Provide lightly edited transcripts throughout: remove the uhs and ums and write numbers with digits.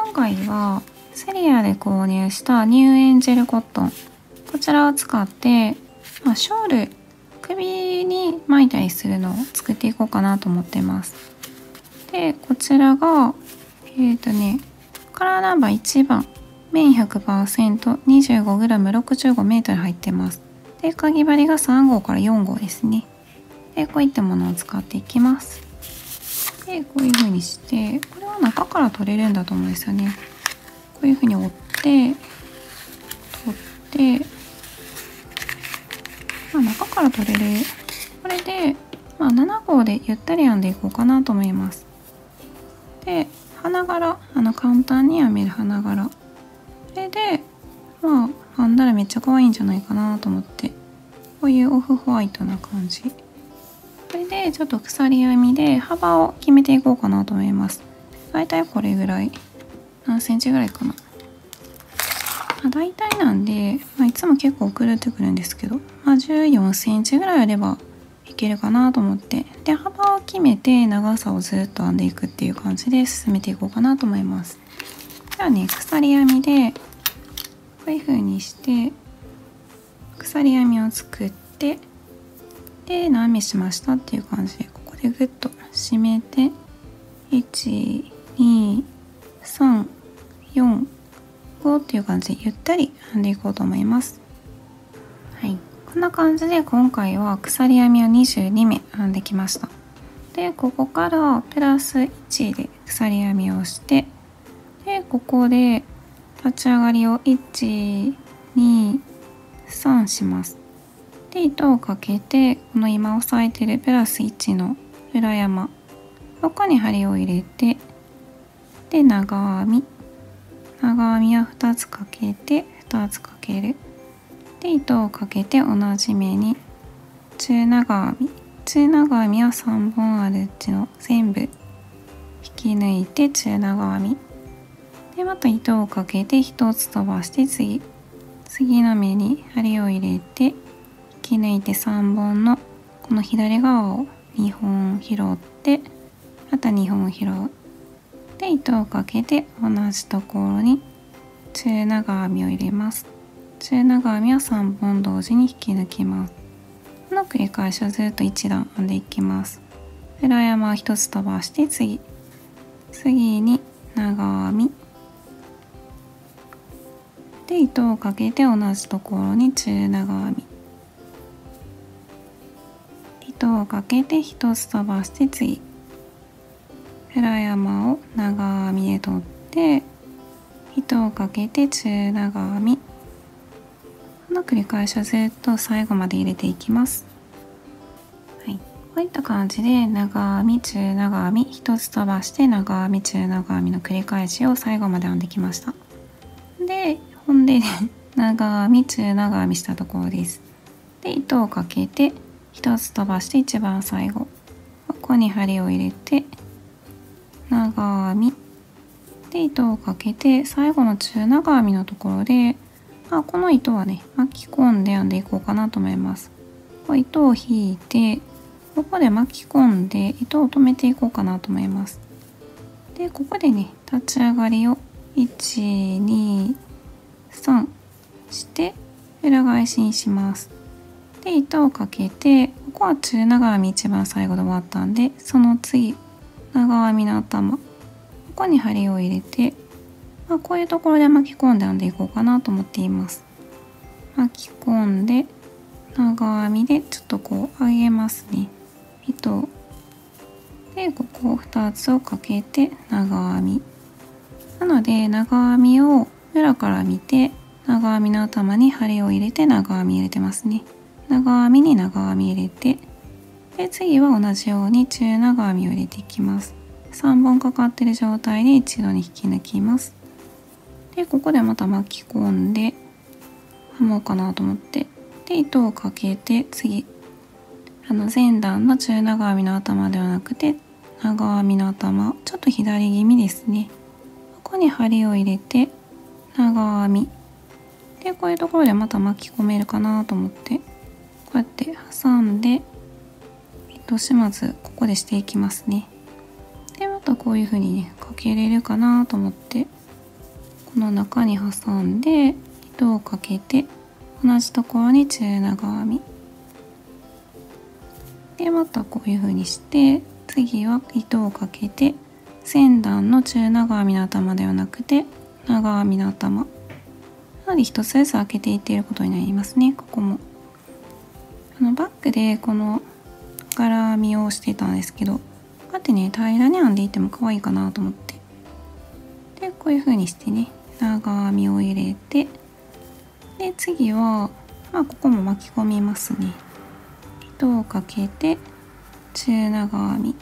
今回はセリアで購入したニューエンジェルコットン、こちらを使って、ショール、首に巻いたりするのを作っていこうかなと思ってます。で、こちらがカラーナンバー1番、綿 100%、25g、65m 入ってます。で、かぎ針が3号から4号ですね。で、こういったものを使っていきます。で、こういう風にして、これは中から取れるんだと思うんですよね。こういう風に折って、取って、中から取れる。これで、7号でゆったり編んでいこうかなと思います。で、花柄、簡単に編める花柄。これで、編んだらめっちゃ可愛いんじゃないかなと思って、こういうオフホワイトな感じ。これでちょっと鎖編みで幅を決めていこうかなと思います。だいたいこれぐらい、何センチぐらいかな。だいたいなんで、いつも結構狂ってくるんですけど、14センチぐらいあればいけるかなと思って、で、幅を決めて長さをずっと編んでいくっていう感じで進めていこうかなと思います。ではね、鎖編みでこういう風にして鎖編みを作って、で、何目しましたっていう感じで、ここでグッと締めて、1、2、3、4、5っていう感じでゆったり編んでいこうと思います。はい、こんな感じで今回は鎖編みを22目編んできました。で、ここからプラス1で鎖編みをして、で、ここで立ち上がりを1、2、3します。で、糸をかけて、この今押さえてるプラス1の裏山、ここに針を入れて、で、長編みは2つかけて2つかける。で、糸をかけて同じ目に中長編みは3本あるうちの全部引き抜いて中長編みで、また糸をかけて1つ飛ばして、次の目に針を入れて引き抜いて3本のこの左側を2本拾って、また2本拾う。で、糸をかけて同じところに中長編みを入れます。中長編みは3本同時に引き抜きます。この繰り返しをずっと1段編んでいきます。裏山を1つ飛ばして、次に長編みで、糸をかけて同じところに中長編み、糸をかけて1つ飛ばして、次裏山を長編みで取って、糸をかけて中長編み、この繰り返しをずっと最後まで入れていきます。はい、こういった感じで長編み中長編み1つ飛ばして長編み中長編みの繰り返しを最後まで編んできました。で、長編み中長編みしたところです。で、糸をかけて1つ飛ばして、一番最後ここに針を入れて長編みで、糸をかけて最後の中長編みのところで、この糸はね、巻き込んで編んでいこうかなと思います。糸を引いて、ここで巻き込んで糸を止めていこうかなと思います。で、ここでね、立ち上がりを1、2、3して裏返しにします。で、糸をかけて、ここは中長編み一番最後で終わったんで、その次長編みの頭、ここに針を入れて、こういうところで巻き込んで編んでいこうかなと思っています。巻き込んで長編みでちょっとこう上げますね。糸で、ここ2つをかけて長編みなので、長編みを裏から見て長編みの頭に針を入れて長編み入れてますね。長編みに長編み入れて、で、次は同じように中長編みを入れていきます。3本かかってる状態で一度に引き抜きます。で、ここでまた巻き込んで編もうかなと思って、で、糸をかけて、次前段の中長編みの頭ではなくて長編みの頭、ちょっと左気味ですね。ここに針を入れて長編みで、こういうところでまた巻き込めるかなと思って、こうやって挟んで糸始末ここでしていきますね。で、またこういう風にね、かけれるかなと思って、 この中に挟んで糸をかけて同じところに中長編みで、またこういう風にして次は糸をかけて前段の中長編みの頭ではなくて長編みの頭なので一つずつ開けていっていることになりますね。ここもバックでこの柄編みをしてたんですけど、こうやってね平らに編んでいても可愛いかなと思って、でこういう風にしてね長編みを入れて、で次はここも巻き込みますね。糸をかけて中長編み、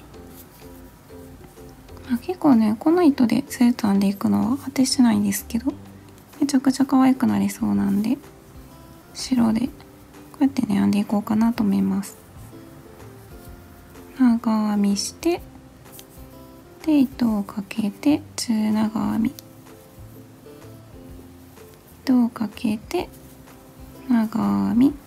結構ねこの糸でずっと編んでいくのは果てしないんですけど、めちゃくちゃ可愛くなりそうなんで白でこうやってね編んでいこうかなと思います。長編みしてで糸をかけて中長編み、糸をかけて長編み、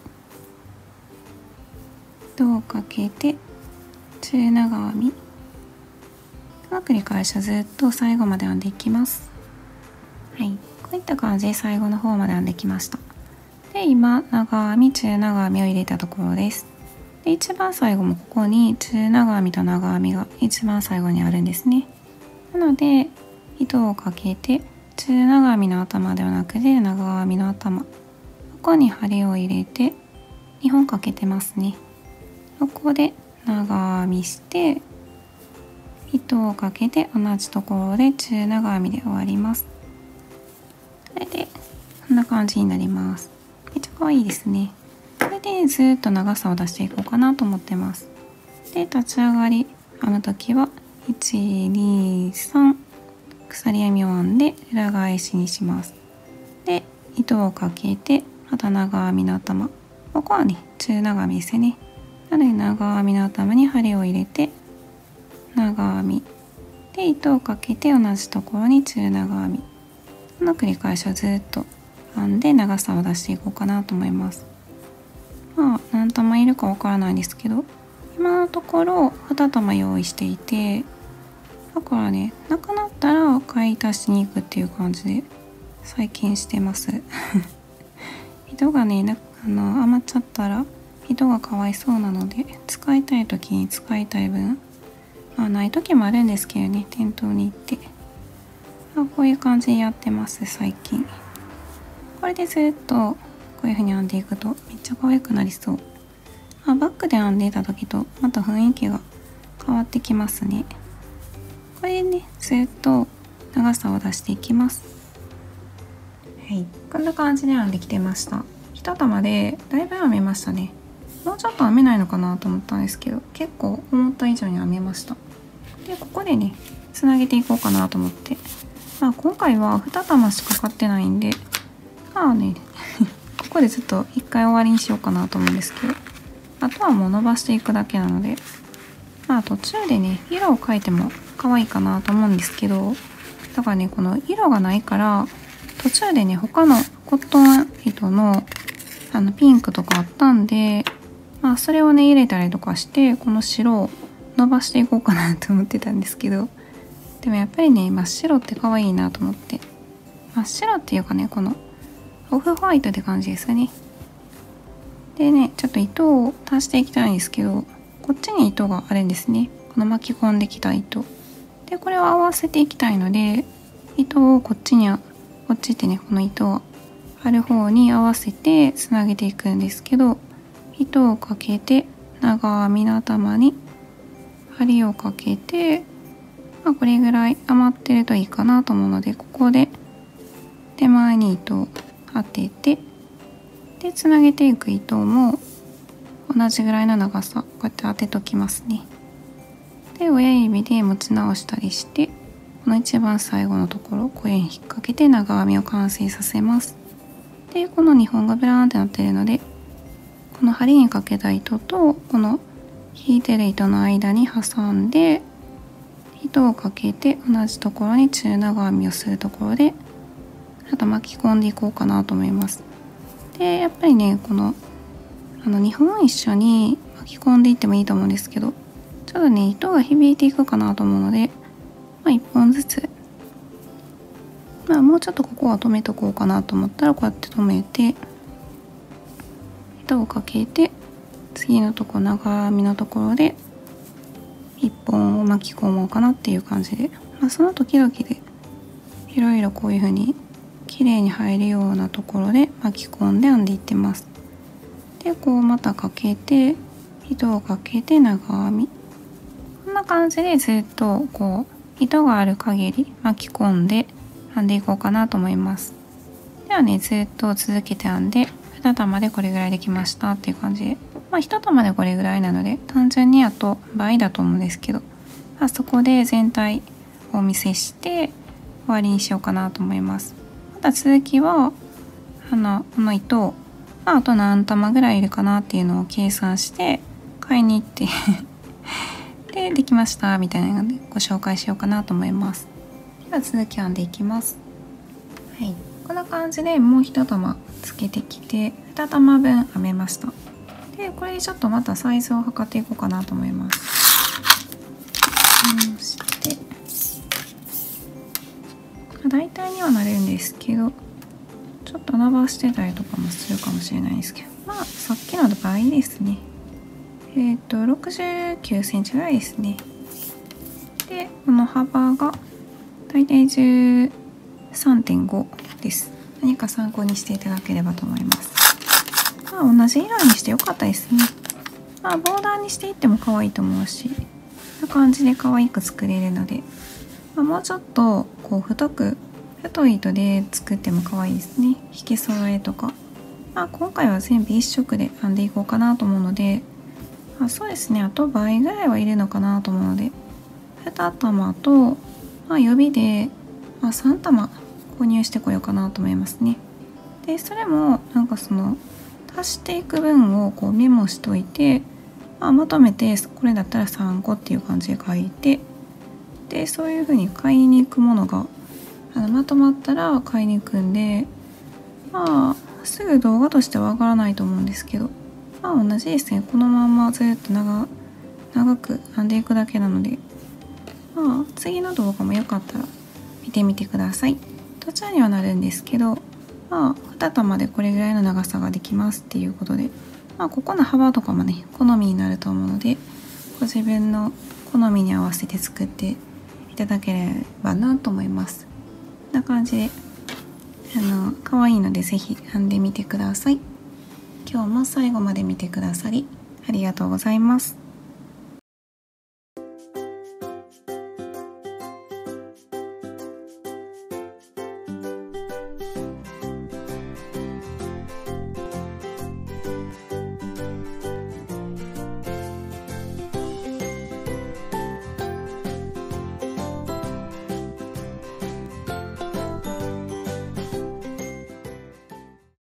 糸をかけて中長編み、この繰り返しをずっと最後まで編んでいきます。はい、こういった感じで最後の方まで編んできました。で今長編み中長編みを入れたところです。で一番最後もここに中長編みと長編みが一番最後にあるんですね。なので糸をかけて中長編みの頭ではなくて長編みの頭、ここに針を入れて2本かけてますね。ここで長編みして糸をかけて同じところで中長編みで終わります。これでこんな感じになります。めっちゃ可愛いですね。これでずっと長さを出していこうかなと思ってます。で立ち上がり編む時は1、2、3鎖編みを編んで裏返しにします。で糸をかけてまた長編みの頭、ここはね中長編みですよね。なので長編みの頭に針を入れて長編みで糸をかけて同じところに中長編み、この繰り返しをずっと編んで長さを出していこうかなと思います。何玉いるかわからないんですけど、今のところ2玉用意していて、だからねなくなったら買い足しに行くっていう感じで最近してます糸がね余っちゃったら糸がかわいそうなので、使いたい時に使いたい分、ない時もあるんですけどね、店頭に行ってこういう感じでやってます最近。これでずっとこういう風に編んでいくとめっちゃ可愛くなりそう。バックで編んでいた時とまた雰囲気が変わってきますね。これでねずっと長さを出していきます。はい、こんな感じで編んできてました。一玉でだいぶ編めましたね。もうちょっと編めないのかなと思ったんですけど、結構思った以上に編めました。でここでねつなげていこうかなと思って、今回は2玉しかかってないんでここでちょっと一回終わりにしようかなと思うんですけど、あとはもう伸ばしていくだけなので、途中でね色を変えても可愛いかなと思うんですけど、だからねこの色がないから途中でね他のコットン糸のピンクとかあったんで、それをね入れたりとかしてこの白を伸ばしていこうかなと思ってたんですけど、でもやっぱりね真っ白って可愛いなと思って、真っ白っていうかねこのオフホワイトって感じですよね。でねちょっと糸を足していきたいんですけど、こっちに糸があるんですね。この巻き込んできた糸でこれを合わせていきたいので、糸をこっちってねこの糸がある方に合わせてつなげていくんですけど、糸をかけて長編みの頭に針をかけて、これぐらい余ってるといいかなと思うので、ここで手前に糸を当てて、でつなげていく糸も同じぐらいの長さこうやって当てときますね。で親指で持ち直したりして、この一番最後のところこれに引っ掛けて長編みを完成させます。でこの2本がブラーンってなってるので、この針にかけた糸とこの引いてる糸の間に挟んで糸をかけて同じところに中長編みをするところであと巻き込んでいこうかなと思います。でやっぱりねこの2本一緒に巻き込んでいってもいいと思うんですけど、ちょっとね糸が響いていくかなと思うので、1本ずつもうちょっとここは止めとこうかなと思ったらこうやって止めて糸をかけて、次のとこ長編みのところで1本を巻き込もうかなっていう感じで、その時々でいろいろこういう風に綺麗に入るようなところで巻き込んで編んでいってます。でこうまたかけて糸をかけて長編み、こんな感じでずっとこう糸がある限り巻き込んで編んでいこうかなと思います。ではね、ずっと続けて編んで2玉でこれぐらいできましたっていう感じで、1玉でこれぐらいなので単純にあと倍だと思うんですけど、そこで全体をお見せして終わりにしようかなと思います。また続きはこの糸を、あと何玉ぐらいいるかなっていうのを計算して買いに行ってでできましたみたいなのでご紹介しようかなと思います。では続き編んでいきます。はい、こんな感じでもう1玉つけてきて2玉分編めました。でこれでちょっとまたサイズを測っていこうかなと思います。そして大体にはなれるんですけど、ちょっと伸ばしてたりとかもするかもしれないですけど、さっきの倍ですね。69センチぐらいですね。でこの幅が大体13.5 です。何か参考にしていただければと思います。同じ色にしてよかったですね。ボーダーにしていっても可愛いと思うし、こんな感じで可愛く作れるので、もうちょっとこう太い糸で作っても可愛いですね。引き揃えとか、今回は全部一色で編んでいこうかなと思うので、そうですね、あと倍ぐらいはいるのかなと思うので、2玉と、予備で、3玉購入してこようかなと思いますね。でそれもなんかその足していく分をこうメモしといて、まとめてこれだったら3個っていう感じで書いて、でそういう風に買いに行くものがまとまったら買いに行くんで、すぐ動画としては上がらないと思うんですけど、同じですね。このままずっと長く編んでいくだけなので、次の動画もよかったら見てみてください。途中にはなるんですけど、2玉でこれぐらいの長さができますっていうことで、ここの幅とかもね好みになると思うので、ご自分の好みに合わせて作っていただければなと思います。こんな感じで可愛いのでぜひ編んでみてください。今日も最後まで見てくださりありがとうございます。